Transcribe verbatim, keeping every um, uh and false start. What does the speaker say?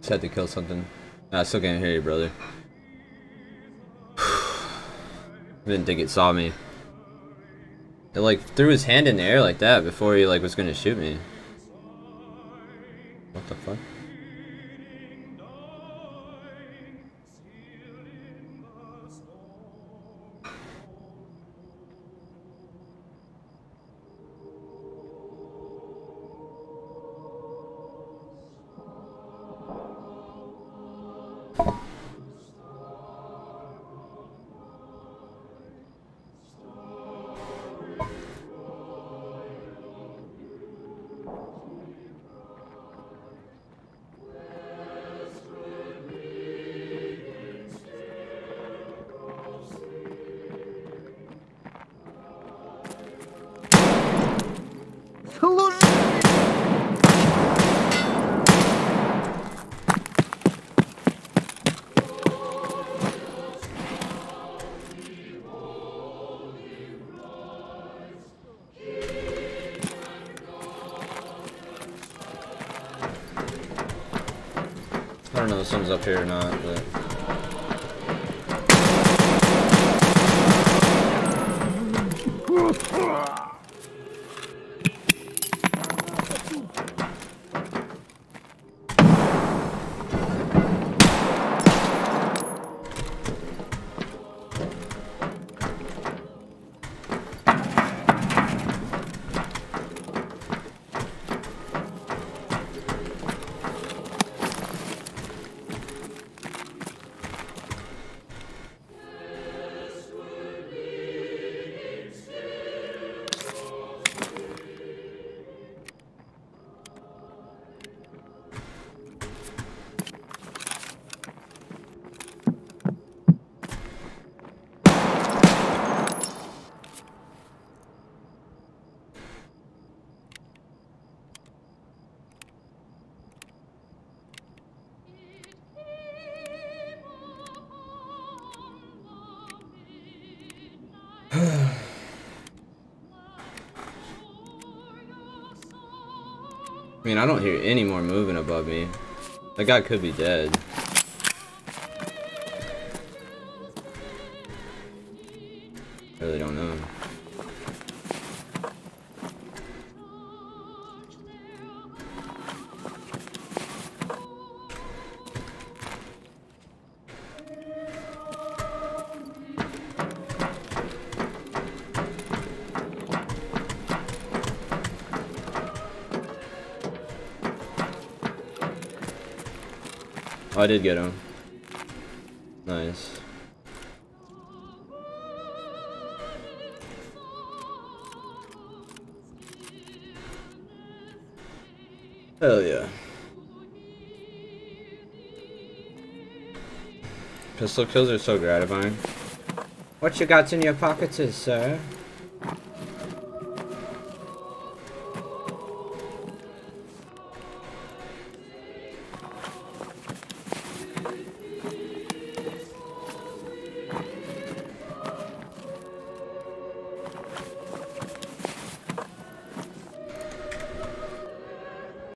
had to kill something. Nah, I still can't hear you, brother. Didn't think it saw me. It like threw his hand in the air like that before he like was gonna shoot me. What the fuck? I don't know if someone's up here or not, but... I mean, I don't hear any more moving above me. That guy could be dead. I really don't know. Oh, I did get him. Nice. Hell yeah. Pistol kills are so gratifying. What you got in your pockets, sir?